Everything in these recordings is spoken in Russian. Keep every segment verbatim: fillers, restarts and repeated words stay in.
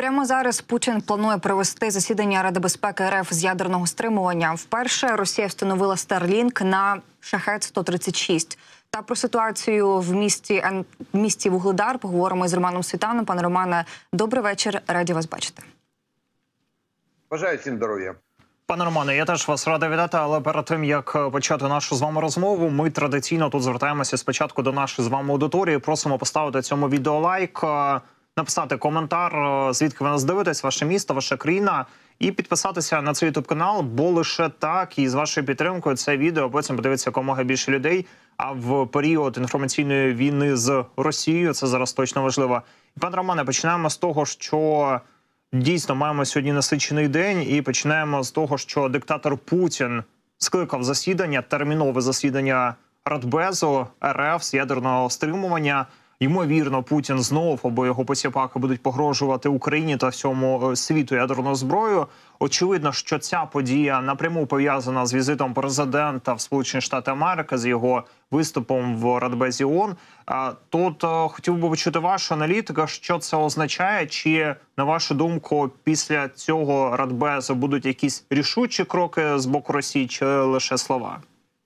Прямо зараз Путін планує провести засідання Ради безпеки РФ з ядерного стримування. Вперше Росія встановила Starlink на Шахед сто тридцять шість. Та про ситуацію в місті, в місті Вугледар поговоримо з Романом Світаном. Пане Романе, добрий вечір. Раді вас бачити. Бажаю всім здоров'я. Пане Романе, я теж вас радий вітати, але перед тим, як почати нашу з вами розмову, ми традиційно тут звертаємося спочатку до нашої з вами аудиторії. Просимо поставити цьому відео лайк, написати коментар, звідки ви нас дивитесь, ваше місто, ваша країна, і підписатися на цей ютуб-канал, бо лише так і з вашою підтримкою це відео потім подивиться якомога більше людей. А в період інформаційної війни з Росією це зараз точно важливо. І, пане Романе, починаємо з того, що дійсно маємо сьогодні насичений день, і починаємо з того, що диктатор Путін скликав засідання, термінове засідання Радбезу РФ з ядерного стримування. Ймовірно, Путін знов або його посіпаки будуть погрожувати Україні та всьому світу ядерною зброєю. Очевидно, що ця подія напряму пов'язана з візитом президента в Сполучені Штати Америки, з його виступом в Радбезі ООН. Тут хотів би почути вашу аналітику, що це означає, чи, на вашу думку, після цього Радбезу будуть якісь рішучі кроки з боку Росії, чи лише слова?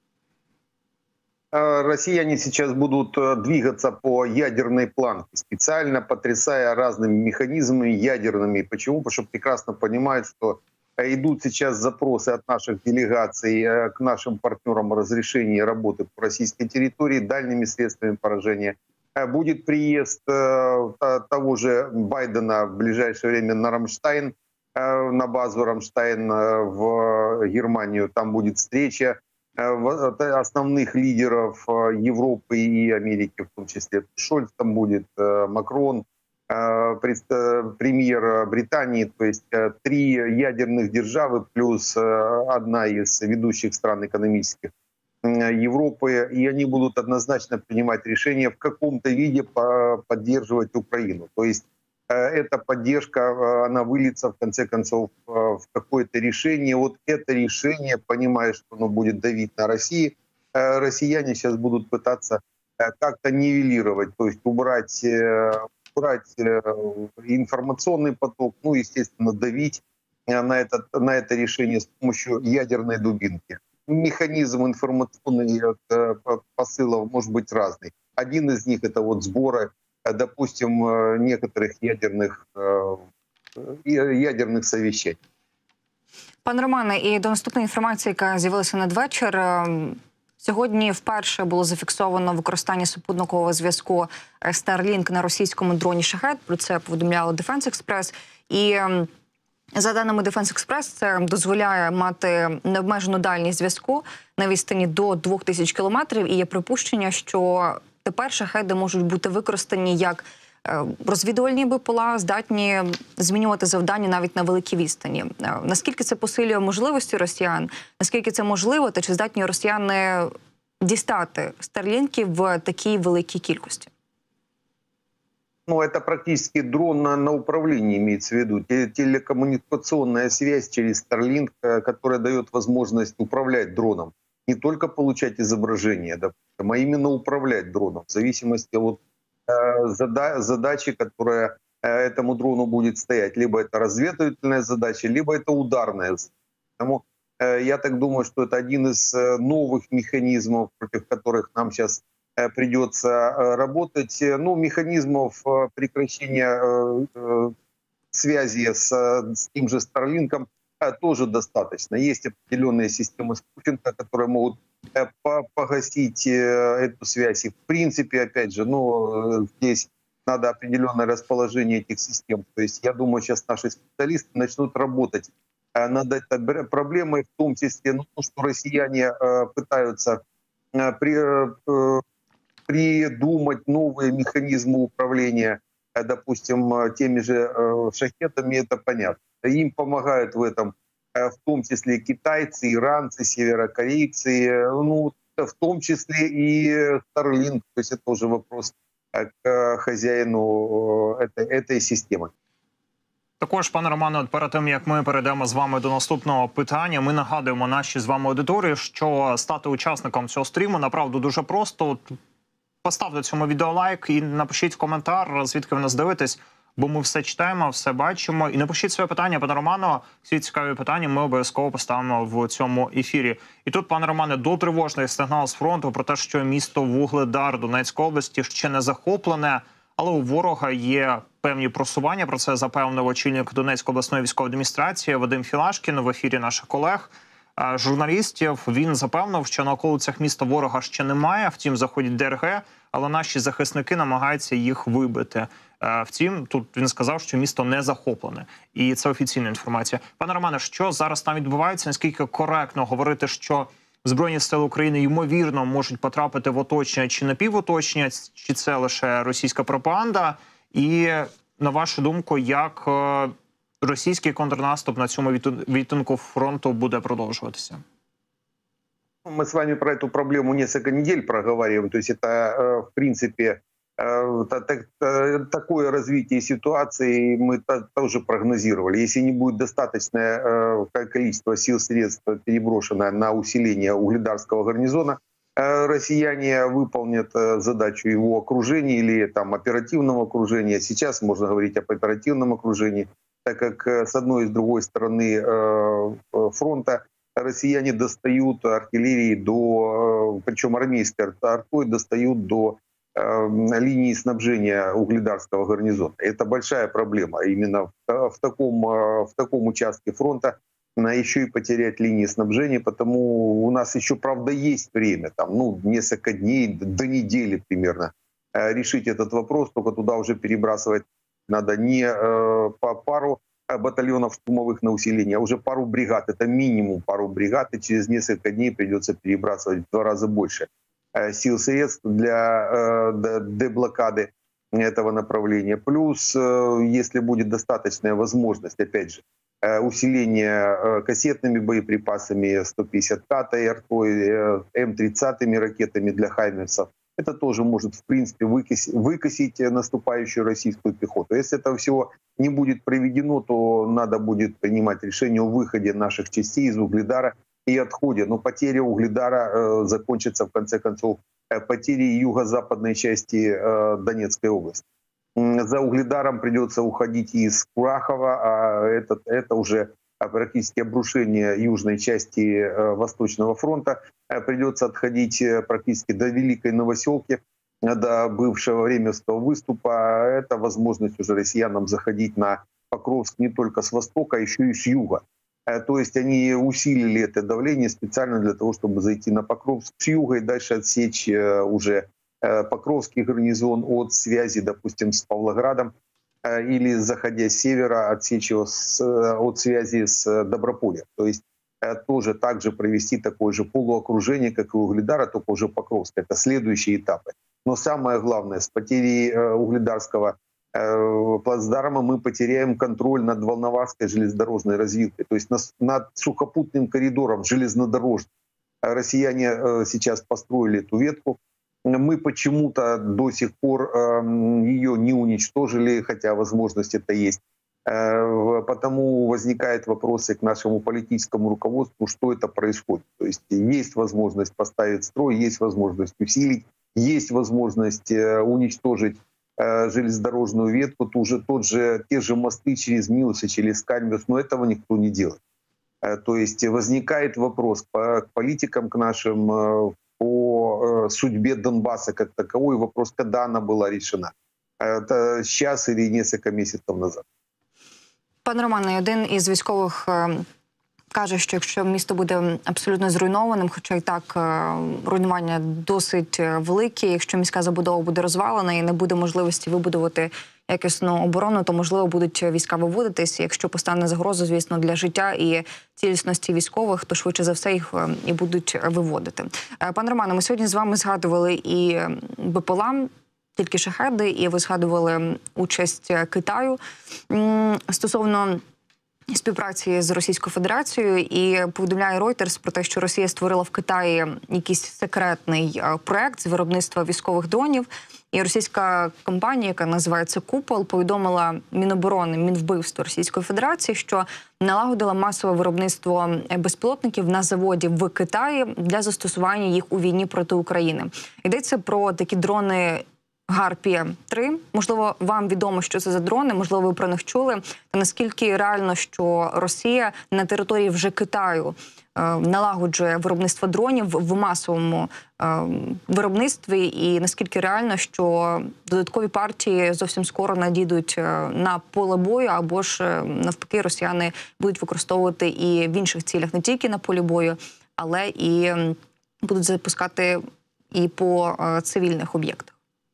Россияне сейчас будут двигаться по ядерной планке, специально потрясая разными механизмами ядерными. Почему? Потому что прекрасно понимают, что идут сейчас запросы от наших делегаций к нашим партнерам о разрешении работы по российской территории дальними средствами поражения. Будет приезд того же Байдена в ближайшее время на Рамштайн, на базу Рамштайн в Германию. Там будет встреча основных лидеров Европы и Америки, в том числе Шольц там будет, Макрон, премьер Британии, то есть три ядерных державы плюс одна из ведущих стран экономических Европы, и они будут однозначно принимать решение в каком-то виде поддерживать Украину. То есть эта поддержка, она выльется в конце концов в какое-то решение. Вот это решение, понимая, что оно будет давить на Россию, россияне сейчас будут пытаться как-то нивелировать, то есть убрать, убрать информационный поток, ну, естественно, давить на это, на это решение с помощью ядерной дубинки. Механизм информационных посылов может быть разный. Один из них — это вот сборы, допустим, некоторых ядерных, ядерних совещань. Пане Романе, і до наступної інформації, яка з'явилася надвечір. Сьогодні вперше було зафіксовано використання супутникового зв'язку Starlink на російському дроні «Шахед». Про це повідомляло Defense Express. І за даними Defense Express, це дозволяє мати необмежену дальність зв'язку на відстані до двох тисяч кілометрів. І є припущення, що тепер шахеди можуть бути використані як розвідувальні БПЛА, здатні змінювати завдання навіть на великій відстані. Наскільки це посилює можливості росіян? Наскільки це можливо? Та чи здатні росіяни дістати старлінків в такій великій кількості? Ну, это практически дрон на, на управлении, имеется в виду. Телекоммуникационная связь через Starlink, которая дает возможность управлять дроном. Не только получать изображение, допустим, а именно управлять дроном в зависимости от э, зада задачи, которая э, этому дрону будет стоять. Либо это разведывательная задача, либо это ударная задача. Поэтому э, я так думаю, что это один из э, новых механизмов, против которых нам сейчас э, придется э, работать. Ну, механизмов э, прекращения э, э, связи с, с тем же Starlink'ом тоже достаточно. Есть определенные системы спутника, которые могут погасить эту связь. И в принципе, опять же, ну, здесь надо определенное расположение этих систем. То есть я думаю, сейчас наши специалисты начнут работать над этой проблемой, в том числе, ну, что россияне пытаются при, придумать новые механизмы управления, допустим, теми же шахедами, это понятно. Им помогают в этом в том числе и китайцы, иранцы, северокорейцы, ну, в том числе и Starlink. То есть это уже вопрос к хозяину этой, этой системы. Також, пане Романе, перед тим, як ми перейдемо з вами до наступного питання, ми нагадуємо нашій з вами аудиторії, що стати учасником цього стріму, направду, дуже просто. Поставте цьому відео лайк і напишіть коментар, звідки ви нас дивитесь. Бо ми все читаємо, все бачимо. І напишіть своє питання, пане Романо. Всі цікаві питання ми обов'язково поставимо в цьому ефірі. І тут, пане Романе, дотривожний сигнал з фронту про те, що місто Вугледар Донецької області ще не захоплене, але у ворога є певні просування. Про це запевнив очільник Донецької обласної військової адміністрації Вадим Філашкін в ефірі наших колег. Журналістів він запевнив, що на околицях міста ворога ще немає, втім заходять ДРГ, але наші захисники намагаються їх вибити. Втім, тут він сказав, що місто не захоплене. І це офіційна інформація. Пане Романе, що зараз там відбувається? Наскільки коректно говорити, що Збройні сили України, ймовірно, можуть потрапити в оточення чи напівоточення, чи це лише російська пропаганда? І, на вашу думку, як російський контрнаступ на цьому відтинку фронту буде продовжуватися? Мы с вами про эту проблему несколько недель проговариваем. То есть это, в принципе, такое развитие ситуации мы тоже прогнозировали. Если не будет достаточное количество сил, средств переброшено на усиление угледарского гарнизона, россияне выполнят задачу его окружения или там оперативного окружения. Сейчас можно говорить об оперативном окружении, так как с одной и с другой стороны фронта россияне достают артиллерии до, причем армейской артой достают до линии снабжения угледарского гарнизона. Это большая проблема. Именно в, в, таком, в таком участке фронта еще и потерять линии снабжения, потому у нас еще, правда, есть время, там, ну, несколько дней, до недели примерно, решить этот вопрос, только туда уже перебрасывать надо не по пару батальонов штурмовых на усиление, а уже пару бригад. Это минимум пару бригад, и через несколько дней придется перебрасывать в два раза больше сил и средств для деблокады этого направления. Плюс, если будет достаточная возможность, опять же, усиление кассетными боеприпасами, сто пятьдесят пятой артой, эм тридцатыми ракетами для хаймерсов, это тоже может, в принципе, выкосить, выкосить наступающую российскую пехоту. Если этого всего не будет проведено, то надо будет принимать решение о выходе наших частей из Угледара и отходе. Но потеря Угледара э, закончится, в конце концов, э, потерей юго-западной части э, Донецкой области. За Угледаром придется уходить из Курахова, а это, это уже практически обрушение южной части э, Восточного фронта. Э, придется отходить э, практически до Великой Новоселки, э, до бывшего Временского выступа. Это возможность уже россиянам заходить на Покровск не только с востока, а еще и с юга. Э, то есть они усилили это давление специально для того, чтобы зайти на Покровск с юга и дальше отсечь э, уже э, Покровский гарнизон от связи, допустим, с Павлоградом, или, заходя с севера, отсечь его с, от связи с Добропольем. То есть тоже также провести такое же полуокружение, как и Угледара, только уже Покровск. Это следующие этапы. Но самое главное, с потерей угледарского плацдарма мы потеряем контроль над Волноваской железнодорожной развилкой, то есть над сухопутным коридором железнодорожным. Россияне сейчас построили эту ветку. Мы почему-то до сих пор э, ее не уничтожили, хотя возможность это есть. Э, потому возникают вопросы к нашему политическому руководству, что это происходит. То есть есть возможность поставить строй, есть возможность усилить, есть возможность э, уничтожить э, железнодорожную ветку, ту же, тот же, те же мосты через Милос и через Кальмиус, но этого никто не делает. Э, то есть возникает вопрос по, к политикам, к нашим, э, по судьбе Донбасса как таковой, вопрос, когда она была решена. Это сейчас или несколько месяцев назад. Пане Романе, один із військових е, каже, що якщо місто буде абсолютно зруйнованим, хоча і так е, руйнування досить великі, якщо міська забудова буде розвалена і не буде можливості вибудувати якісну оборону, то, можливо, будуть війська виводитись. Якщо постане загроза, звісно, для життя і цілісності військових, то швидше за все їх і будуть виводити. Пане Романе, ми сьогодні з вами згадували і БПЛА, тільки шахеди, і ви згадували участь Китаю стосовно співпраці з Російською Федерацією, і повідомляє Reuters про те, що Росія створила в Китаї якийсь секретний проект з виробництва військових дронів. І російська компанія, яка називається «Купол», повідомила Міноборони, Мінвбивство Російської Федерації, що налагодила масове виробництво безпілотників на заводі в Китаї для застосування їх у війні проти України. Йдеться про такі дрони Гарпія три. Можливо, вам відомо, що це за дрони, можливо, ви про них чули. Та наскільки реально, що Росія на території вже Китаю е, налагоджує виробництво дронів в масовому е, виробництві, і наскільки реально, що додаткові партії зовсім скоро надійдуть е, на поле бою, або ж е, навпаки росіяни будуть використовувати і в інших цілях, не тільки на полі бою, але і е, будуть запускати і по е, цивільних об'єктах.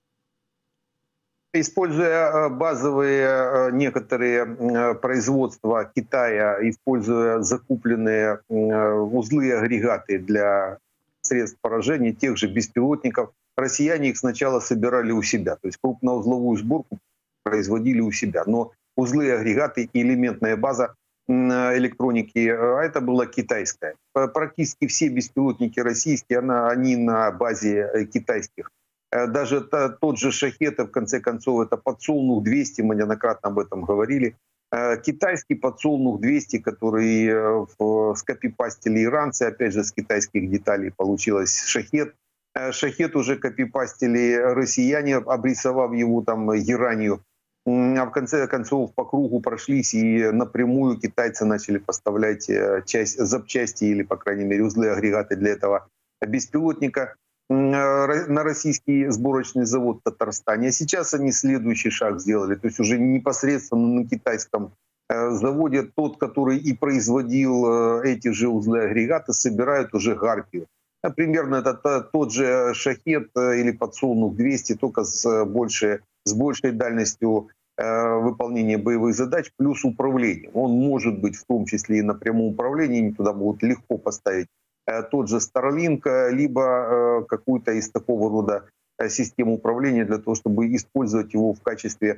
Используя базовые некоторые производства Китая, используя закупленные узлы и агрегаты для средств поражения тех же беспилотников, россияне их сначала собирали у себя. То есть крупноузловую сборку производили у себя. Но узлы, агрегаты и элементная база электроники, это была китайская. Практически все беспилотники российские, они на базе китайских. Даже тот же «Шахед», в конце концов, это «Подсолнух двести», мы неоднократно об этом говорили. Китайский «Подсолнух двести», который скопипастили иранцы, опять же, с китайских деталей получилось «Шахед». «Шахед» уже копипастили россияне, обрисовав его там геранью. А в конце концов по кругу прошлись, и напрямую китайцы начали поставлять часть, запчасти или, по крайней мере, узлы, агрегаты для этого беспилотника на российский сборочный завод в Татарстане. А сейчас они следующий шаг сделали. То есть уже непосредственно на китайском заводе тот, который и производил эти же узлы, агрегаты, собирают уже «Гарпию». Примерно это тот же «Шахед» или «Подсолнух двести», только с большей, с большей дальностью выполнения боевых задач, плюс управление. Он может быть в том числе и на прямом управлении, они туда будут легко поставить тот же Starlink, либо какую-то из такого рода систем управления для того, чтобы использовать его в качестве,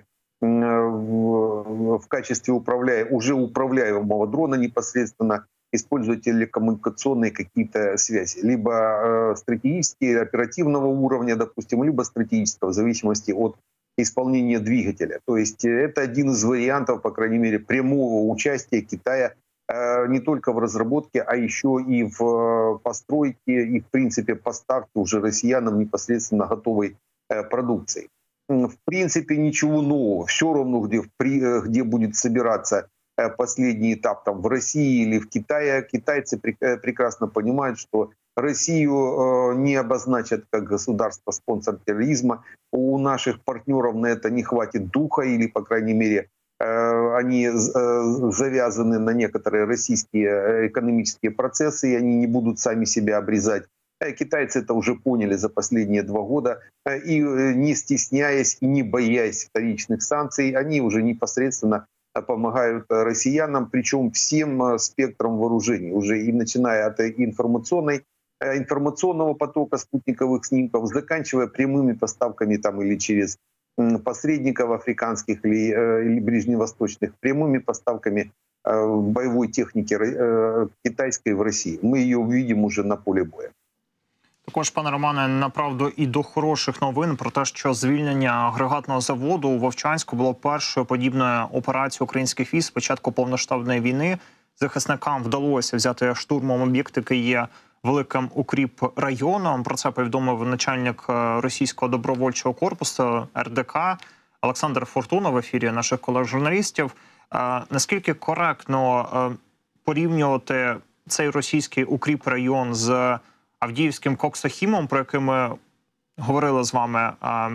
в качестве управляя, уже управляемого дрона непосредственно, использовать телекоммуникационные какие-то связи. Либо стратегические, оперативного уровня, допустим, либо стратегического, в зависимости от исполнения двигателя. То есть это один из вариантов, по крайней мере, прямого участия Китая не только в разработке, а еще и в постройке и, в принципе, поставке уже россиянам непосредственно готовой продукции. В принципе, ничего нового. Все равно, где, где будет собираться последний этап, там, в России или в Китае, китайцы прекрасно понимают, что Россию не обозначат как государство-спонсор терроризма. У наших партнеров на это не хватит духа, или, по крайней мере, они завязаны на некоторые российские экономические процессы, и они не будут сами себя обрезать. Китайцы это уже поняли за последние два года, и не стесняясь и не боясь вторичных санкций, они уже непосредственно помогают россиянам, причем всем спектром вооружений, уже и начиная от информационной, информационного потока спутниковых снимков, заканчивая прямыми поставками там или через посредников африканских или, или ближневосточных, прямыми поставками боевой техники китайской в России. Мы ее увидим уже на полі бою. Також, пане Романе, направду і до хороших новин про те, що звільнення агрегатного заводу у Вовчанську було першою подібною операцією українських військ з початку повноштабної війни. Захисникам вдалося взяти штурмом об'єкт, який є великим укріп районом. Про це повідомив начальник російського добровольчого корпусу ер де ка Олександр Фортуна в ефірі наших колег-журналістів. Наскільки коректно порівнювати цей російський укріп район з Авдіївським Коксохімом, про який ми говорили з вами,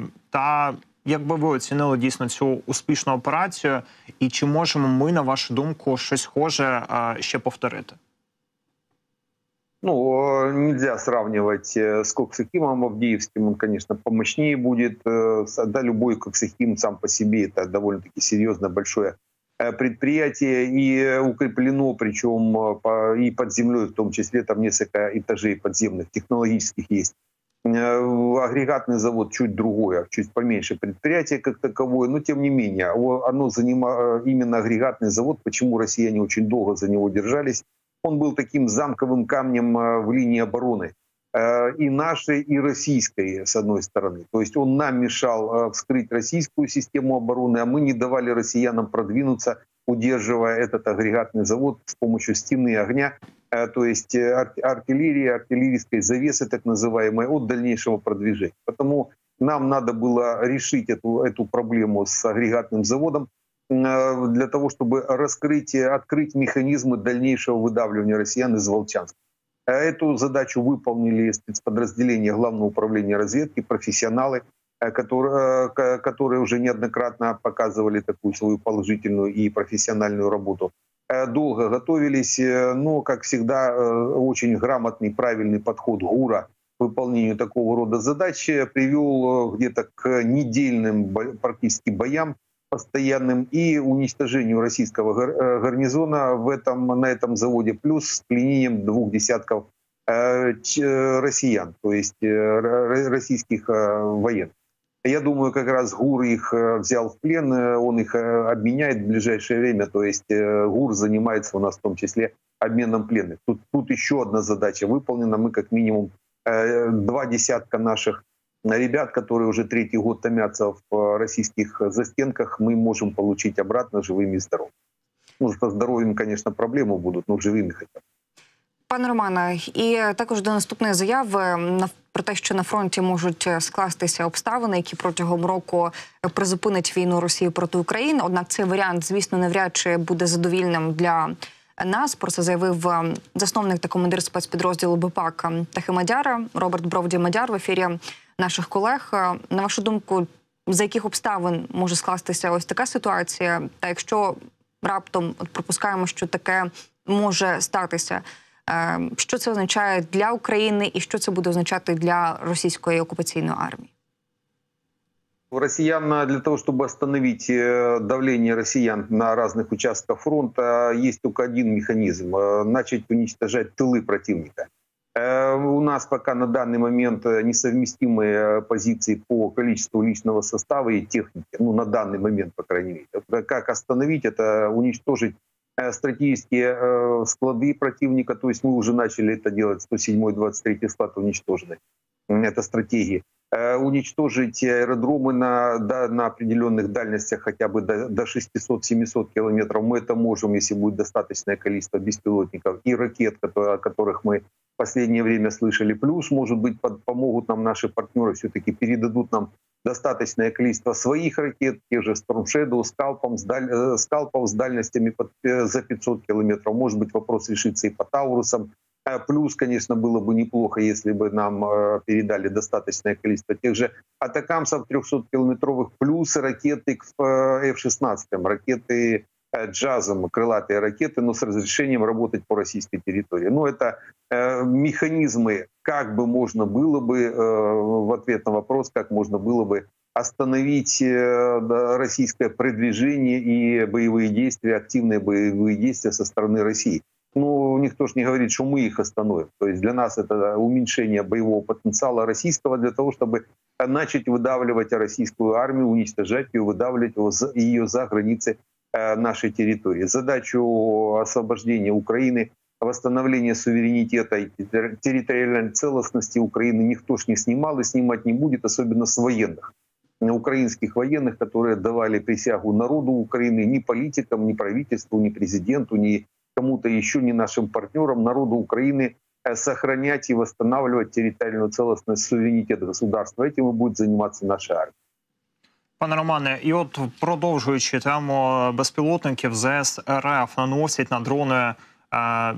та як би ви оцінили дійсно цю успішну операцію, і чи можемо ми, на вашу думку, щось схоже ще повторити? Ну, нельзя сравнивать с Коксохимом Авдеевским, он, конечно, помощнее будет. Да, любой Коксохим сам по себе это довольно-таки серьезное, большое предприятие и укреплено, причем и под землей в том числе, там несколько этажей подземных, технологических есть. Агрегатный завод чуть другое, чуть поменьше предприятие как таковое, но тем не менее, оно занимало, именно агрегатный завод, почему россияне очень долго за него держались, он был таким замковым камнем в линии обороны и нашей, и российской, с одной стороны. То есть он нам мешал вскрыть российскую систему обороны, а мы не давали россиянам продвинуться, удерживая этот агрегатный завод с помощью стены огня, то есть артиллерии, артиллерийской завесы так называемой, от дальнейшего продвижения. Потому Нам надо было решить эту, эту проблему с агрегатным заводом для того, чтобы раскрыть, открыть механизмы дальнейшего выдавливания россиян из Волчанска. Эту задачу выполнили спецподразделения Главного управления разведки, профессионалы, которые, которые уже неоднократно показывали такую свою положительную и профессиональную работу. Долго готовились, но, как всегда, очень грамотный, правильный подход ГУРа к выполнению такого рода задач привел где-то к недельным практически боям постоянным и уничтожению российского гарнизона в этом, на этом заводе, плюс с пленением двух десятков россиян, то есть российских военных. Я думаю, как раз ГУР их взял в плен, он их обменяет в ближайшее время, то есть ГУР занимается у нас в том числе обменом пленных. Тут, тут еще одна задача выполнена, мы как минимум два десятка наших ребят, которые уже третий год томятся в российских застенках, мы можем получить обратно живыми и здоровыми. Ну, со здоровьем, конечно, проблемы будуть, але живими хоча б. Пане Романе, і також до наступної заяви про те, що на фронті можуть скластися обставини, які протягом року призупинять війну Росії проти України. Однак цей варіант, звісно, навряд чи буде задовільним для нас. Про це заявив засновник та командир спецпідрозділу БПАК Тахимадяра Роберт Бровді-Мадяр в ефірі наших колег. На вашу думку, за яких обставин може скластися ось така ситуація? Та якщо раптом от припускаємо, що таке може статися, що це означає для України і що це буде означати для російської окупаційної армії? Россиян, для того, чтобы остановить давление россиян на разных участках фронта, есть только один механизм – начать уничтожать тылы противника. У нас пока на данный момент несовместимые позиции по количеству личного состава и техники, ну на данный момент, по крайней мере. Как остановить это? Уничтожить стратегические склады противника, то есть мы уже начали это делать, сто седьмой, двадцать третий склад уничтожены, это стратегии. Уничтожить аэродромы на, да, на определенных дальностях, хотя бы до, до шестисот-семисот километров. Мы это можем, если будет достаточное количество беспилотников и ракет, которые, о которых мы в последнее время слышали. Плюс, может быть, под, помогут нам наши партнеры, все-таки передадут нам достаточное количество своих ракет, тех же Storm Shadow, скалпом, с даль... скалпов с дальностями под, за пятьсот километров. Может быть, вопрос решится и по Таурусам. Плюс, конечно, было бы неплохо, если бы нам передали достаточное количество тех же атакамсов трехсоткилометровых, плюс ракеты к эф шестнадцать, ракеты джазом, крылатые ракеты, но с разрешением работать по российской территории. Но это механизмы, как бы можно было бы, в ответ на вопрос, как можно было бы остановить российское продвижение и боевые действия, активные боевые действия со стороны России. Ну, никто же не говорит, что мы их остановим. То есть для нас это уменьшение боевого потенциала российского для того, чтобы начать выдавливать российскую армию, уничтожать ее, выдавливать ее за границы нашей территории. Задачу освобождения Украины, восстановления суверенитета и территориальной целостности Украины никто ж не снимал и снимать не будет, особенно с военных. Украинских военных, которые давали присягу народу Украины, ни политикам, ни правительству, ни президенту, ни кому-то еще, не нашим партнерам, народу Украины сохранять и восстанавливать территориальную целостность, суверенитет государства. Этим и будет заниматься наша армія. Пане Романе, і от продовжуючи тему безпілотників, ЗС РФ наносять на дрони е,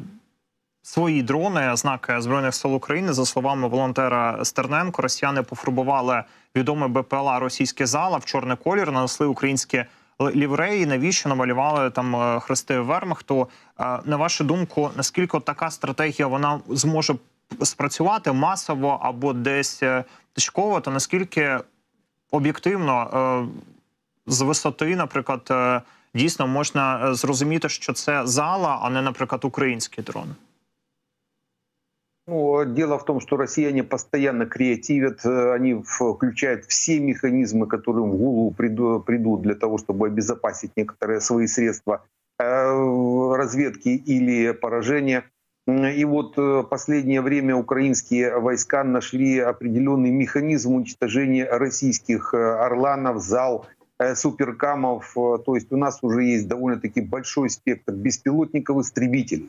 свої дрони, знаки Збройних сил України. За словами волонтера Стерненко, росіяни пофарбували відомий БПЛА «Російський зал» в чорний колір, нанесли українські лівреї, навіщо намалювали там хрести Вермахту. На вашу думку, наскільки така стратегія вона зможе спрацювати масово або десь точково, та наскільки об'єктивно з висоти, наприклад, дійсно можна зрозуміти, що це зала, а не, наприклад, український дрон? Ну, дело в том, что россияне постоянно креативят, они включают все механизмы, которые в голову придут для того, чтобы обезопасить некоторые свои средства разведки или поражения. И вот в последнее время украинские войска нашли определенный механизм уничтожения российских «Орланов», «Зал», суперкамов. То есть у нас уже есть довольно-таки большой спектр беспилотников-истребителей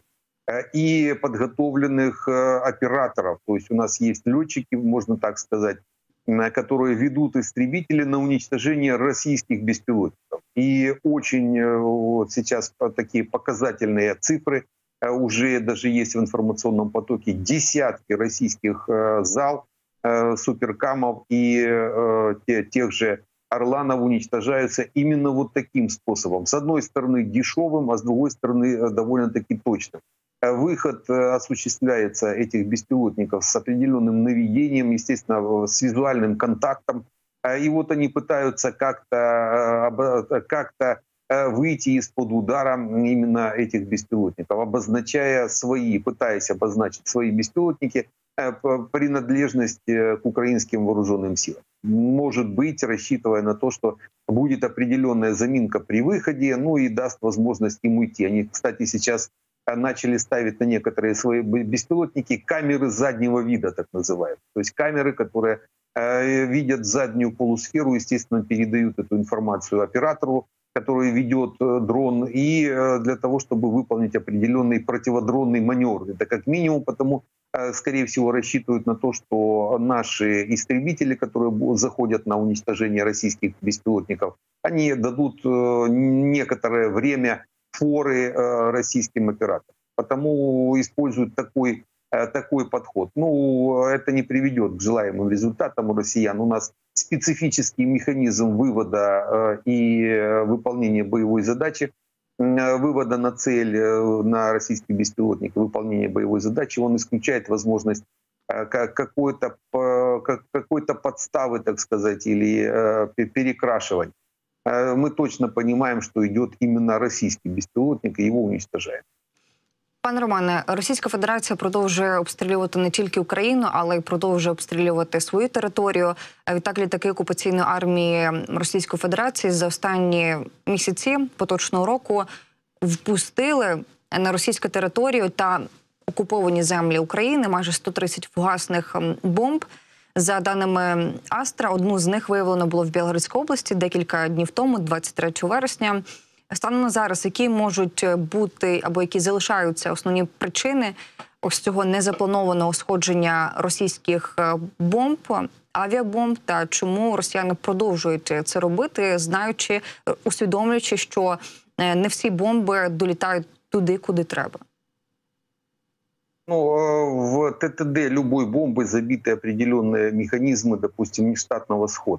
и подготовленных операторов. То есть у нас есть летчики, можно так сказать, которые ведут истребители на уничтожение российских беспилотников. И очень вот сейчас такие показательные цифры уже даже есть в информационном потоке. Десятки российских зал, суперкамов и тех же Орланов уничтожаются именно вот таким способом. С одной стороны дешевым, а с другой стороны довольно-таки точным. Выход осуществляется этих беспилотников с определенным наведением, естественно, с визуальным контактом. И вот они пытаются как-то как-то выйти из-под удара именно этих беспилотников, обозначая свои, пытаясь обозначить свои беспилотники, принадлежность к украинским вооруженным силам. Может быть, рассчитывая на то, что будет определенная заминка при выходе, ну и даст возможность им уйти. Они, кстати, сейчас начали ставить на некоторые свои беспилотники камеры заднего вида, так называемые. То есть камеры, которые э, видят заднюю полусферу, естественно, передают эту информацию оператору, который ведет э, дрон, и э, для того, чтобы выполнить определенный противодронный маневр. Это как минимум, потому, э, скорее всего, рассчитывают на то, что наши истребители, которые заходят на уничтожение российских беспилотников, они дадут э, некоторое время форы э, российским операторам. Потому используют такой, э, такой подход. Ну, это не приведет к желаемым результатам у россиян. У нас специфический механизм вывода э, и выполнения боевой задачи, э, вывода на цель э, на российский беспилотник, выполнения боевой задачи, он исключает возможность э, какой-то, э, какой-то подставы, так сказать, или э, перекрашивания. Мы точно понимаем, що йде іменно російський безпілотник, і його уничтожають. Пане Романе, Російська Федерація продовжує обстрілювати не тільки Україну, але й продовжує обстрілювати свою територію. Відтак, літаки окупаційної армії Російської Федерації за останні місяці поточного року впустили на російську територію та окуповані землі України майже сто тридцять фугасних бомб. За даними Астра, одну з них виявлено було в Білгородській області декілька днів тому, двадцять третього вересня. Станом на зараз, які можуть бути або які залишаються основні причини ось цього незапланованого сходження російських бомб, авіабомб, та чому росіяни продовжують це робити, знаючи, усвідомлюючи, що не всі бомби долітають туди, куди треба? Ну, в ТТД любой бомбы забиты определенные механизмы, допустим, нештатного схода.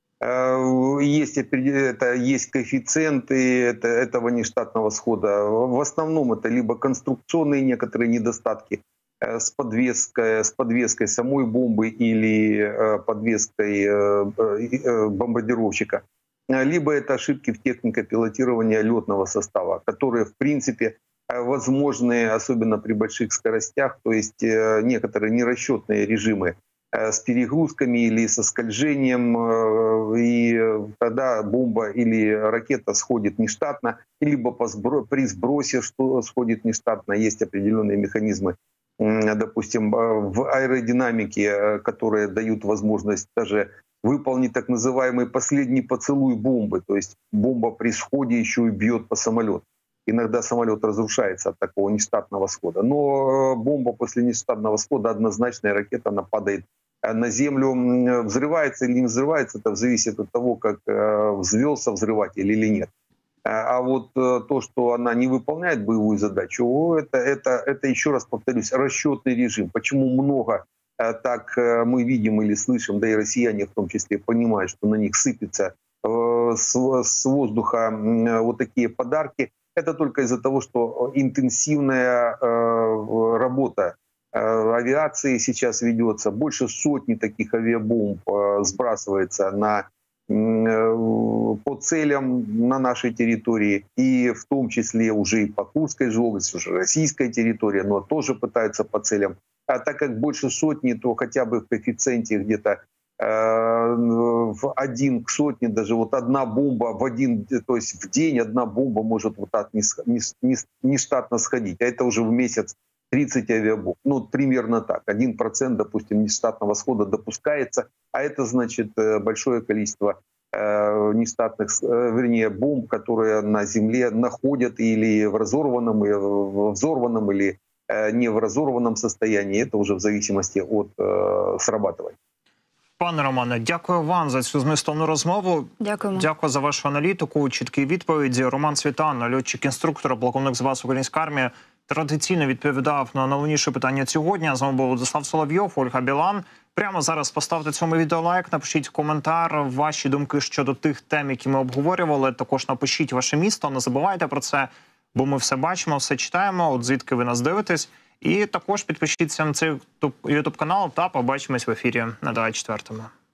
Есть, это, есть коэффициенты это, этого нештатного схода. В основном это либо конструкционные некоторые недостатки с подвеской, с подвеской самой бомбы или подвеской бомбардировщика, либо это ошибки в технике пилотирования летного состава, которые, в принципе, возможны, особенно при больших скоростях, то есть некоторые нерасчетные режимы с перегрузками или со скольжением, и тогда бомба или ракета сходит нештатно, либо при сбросе что сходит нештатно. Есть определенные механизмы, допустим, в аэродинамике, которые дают возможность даже выполнить так называемый последний поцелуй бомбы, то есть бомба при сходе еще и бьет по самолету. Иногда самолет разрушается от такого нештатного схода. Но бомба после нештатного схода однозначно, и ракета, она падает на землю. Взрывается или не взрывается, это зависит от того, как взвелся взрыватель или нет. А вот то, что она не выполняет боевую задачу, это, это, это еще раз повторюсь, расчетный режим. Почему много так мы видим или слышим, да и россияне в том числе понимают, что на них сыпется с воздуха вот такие подарки, это только из-за того, что интенсивная э, работа э, авиации сейчас ведется. Больше сотни таких авиабомб э, сбрасывается на, э, по целям на нашей территории. И в том числе уже и по Курской же области, уже российская территория, но тоже пытаются по целям. А так как больше сотни, то хотя бы в коэффициенте где-то в один к сотне, даже вот одна бомба в один, то есть в день одна бомба может вот так нештатно сходить, а это уже в месяц тридцать авиабомб. Ну, примерно так. один процент, допустим, нештатного схода допускается, а это значит большое количество нештатных, вернее, бомб, которые на земле находят или в разорванном, или в взорванном, или не в разорванном состоянии. Это уже в зависимости от срабатывания. Пане Романе, дякую вам за цю змістовну розмову. Дякуємо. Дякую за вашу аналітику, чіткі відповіді. Роман Світан, льотчик-інструктор, полковник запасу української армії, традиційно відповідав на найголовніші питання цього дня. З вами був Владислав Соловйов, Ольга Білан. Прямо зараз поставте цьому відео лайк, напишіть коментар, ваші думки щодо тих тем, які ми обговорювали. Також напишіть ваше місто, не забувайте про це, бо ми все бачимо, все читаємо, от звідки ви нас дивитесь. І також підпишіться на цей ютуб канал та побачимось в ефірі на двадцять четвертому.